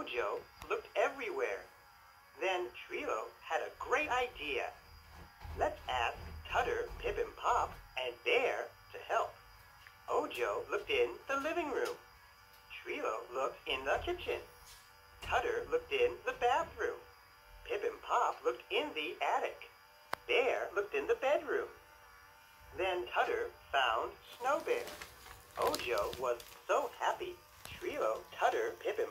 Ojo looked everywhere. Then Trilo had a great idea. Let's ask Tutter, Pip and Pop, and Bear to help. Ojo looked in the living room. Trilo looked in the kitchen. Tutter looked in the bathroom. Pip and Pop looked in the attic. Bear looked in the bedroom. Then Tutter found Snow Bear. Ojo was so happy. Trilo, Tutter, Pip,